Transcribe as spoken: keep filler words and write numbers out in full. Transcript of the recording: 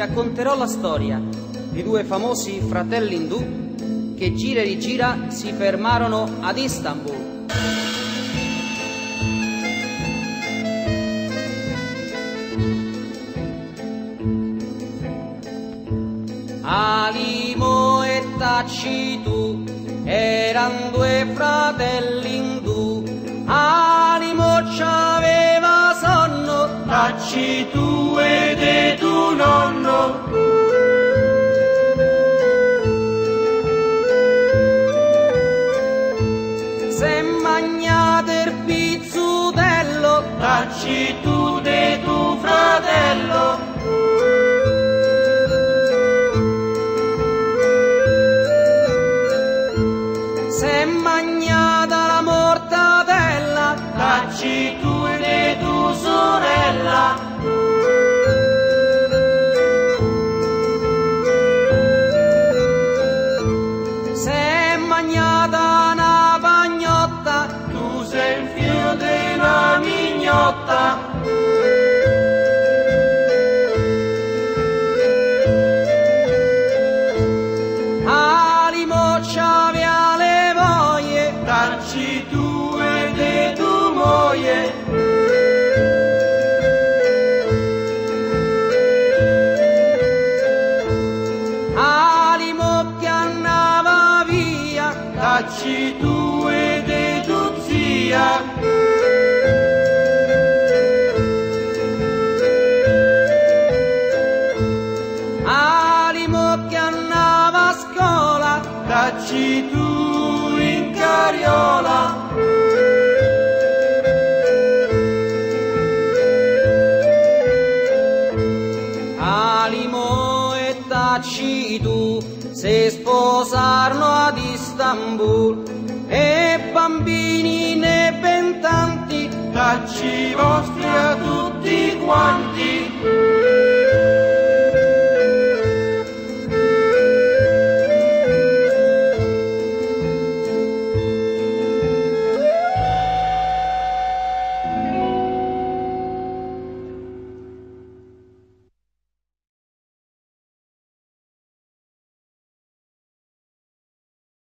racconterò la storia di due famosi fratelli indù che gira e rigira si fermarono ad Istanbul. Alimo e Tacitu eran due fratelli indù. Alimo c'aveva sonno, Tacitu vede tu nonno. se magnate il pizzutello, Tacitu de tu fratello. se magnata la mortadella, Tacitu de tu sorella. se magnata una pagnotta, Tu sei il figlio di una mignotta. Alimo c'aveva le voglie, Tacitu vede tu moglie. Alimo che andava via, Tacitu vede tu zia. Alimo che andava a scuola, Tacitu in carriola. Alimo e Tacitu si sposarono ad Istanbul e bambini ne ben tanti, Taci vostri a tutti quanti.